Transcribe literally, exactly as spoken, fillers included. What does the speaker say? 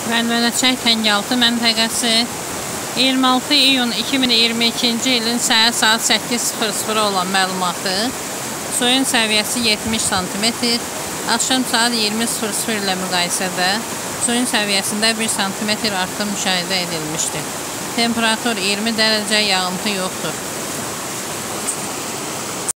Vəlvələcək Təngəltı məntəqəsi iyirmi altı iyun iki min iyirmi ikinci ilin səhər saat səkkiz sıfır sıfıra olan məlumatı, suyun səviyyəsi yetmiş santimetr, axşam saat iyirmi sıfır sıfır ilə müqayisədə suyun səviyyəsində bir santimetr artım müşahidə edilmişdir. Temperatur iyirmi dərəcə, yağıntı yoxdur.